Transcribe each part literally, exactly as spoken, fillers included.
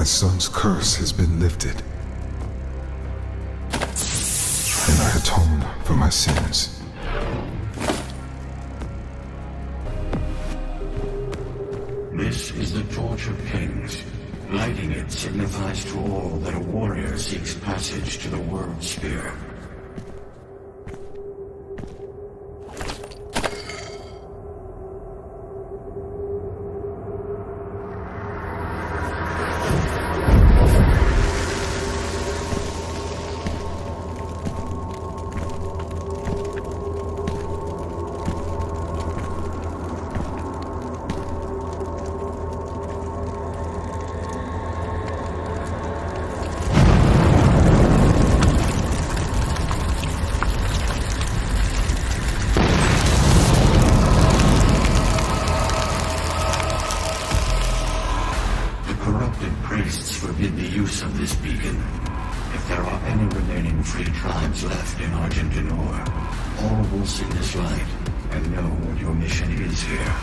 My son's curse has been lifted, and I atone for my sins. This is the Torch of Kings. Lighting it signifies to all that a warrior seeks passage to the World Sphere. Priests forbid the use of this beacon. If there are any remaining free tribes left in Argentinor, all will see this light and know what your mission is here.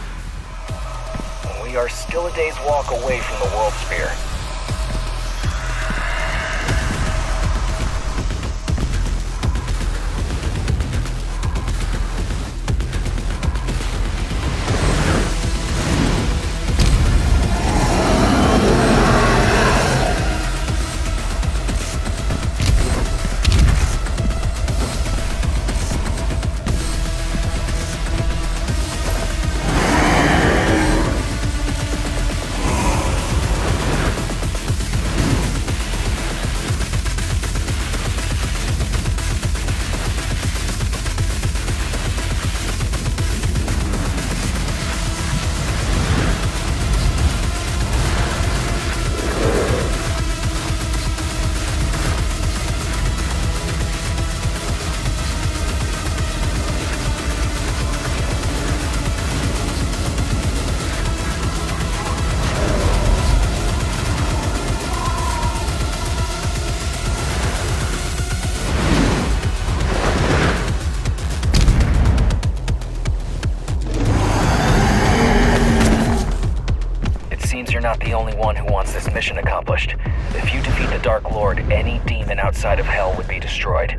We are still a day's walk away from the World Sphere. You're not the only one who wants this mission accomplished. If you defeat the Dark Lord, any demon outside of Hell would be destroyed.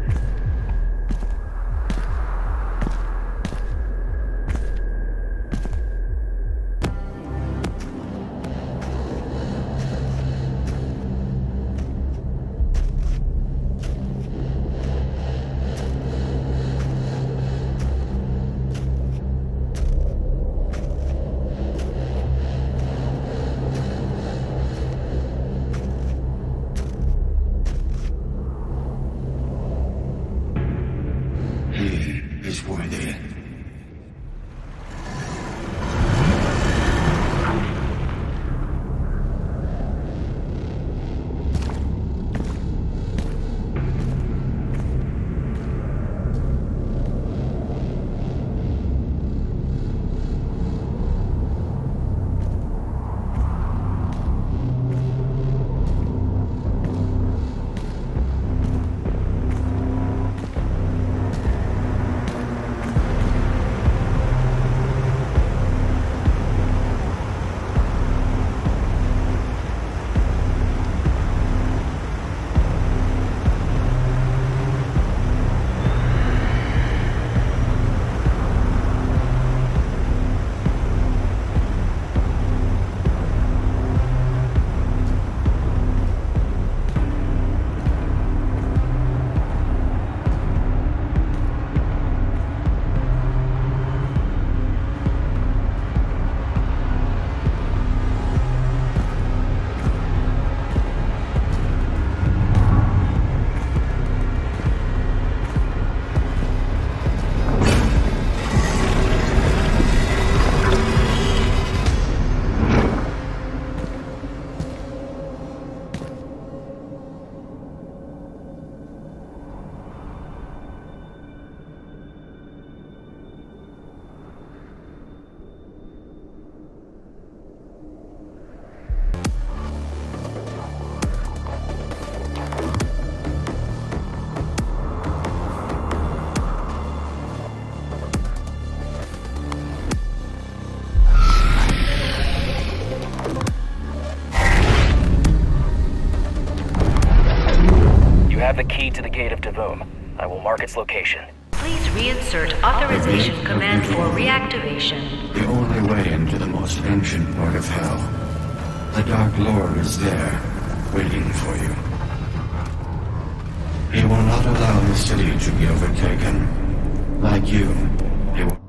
Is worthy. lead to the Gate of Devum. I will mark its location. Please reinsert authorization command for reactivation. The only way into the most ancient part of Hell. The Dark Lord is there, waiting for you. He will not allow the city to be overtaken. Like you, he will...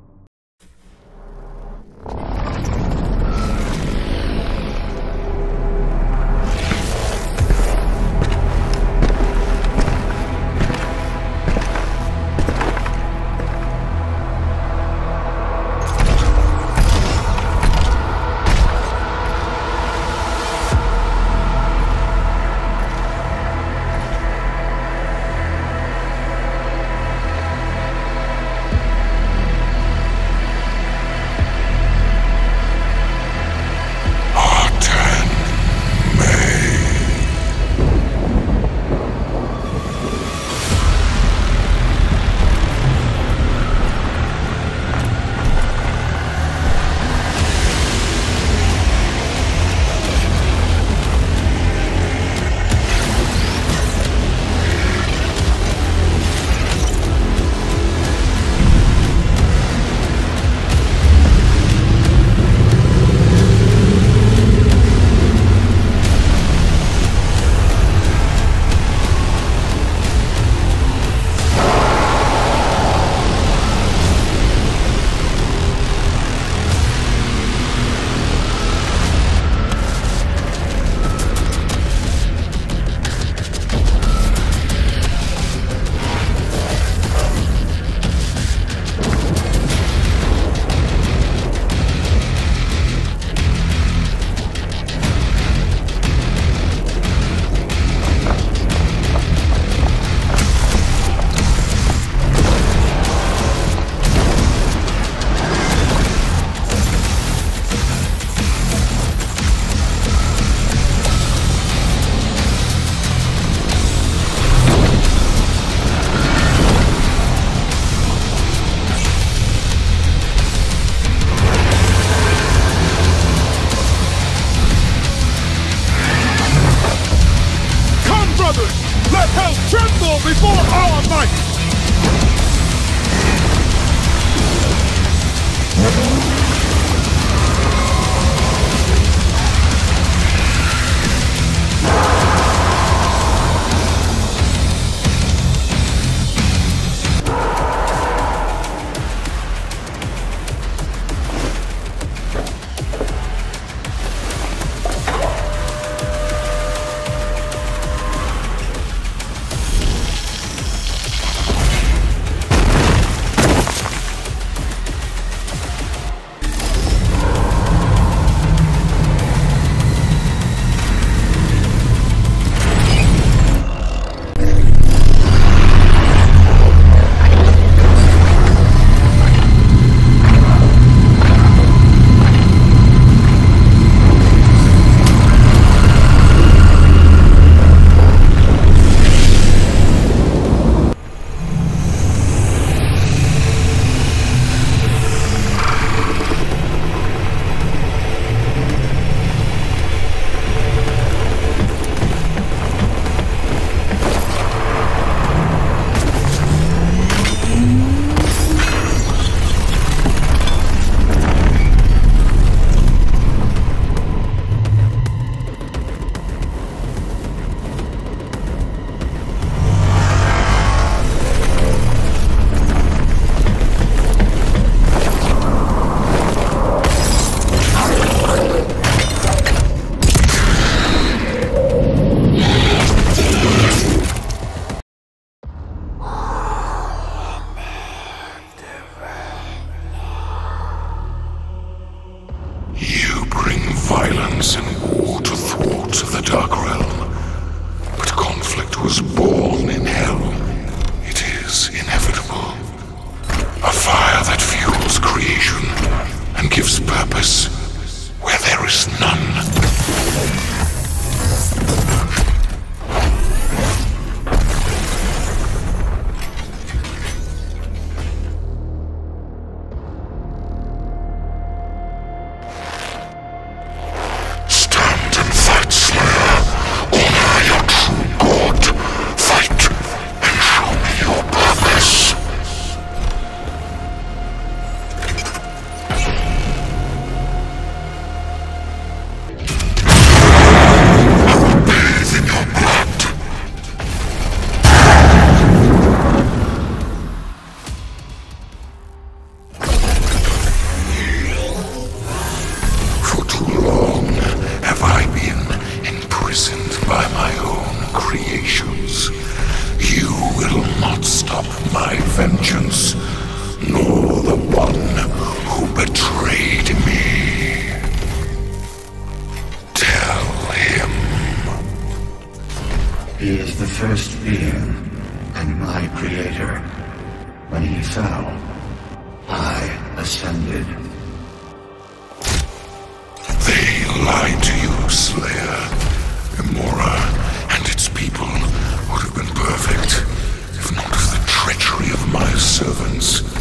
Let hell tremble before our might! Violence and war to thwart the Dark Realm. But conflict was born in Hell. It is inevitable. A fire that fuels creation and gives purpose where there is none. Fight! ascended. They lied to you, Slayer. Imora and its people would have been perfect, if not for the treachery of my servants.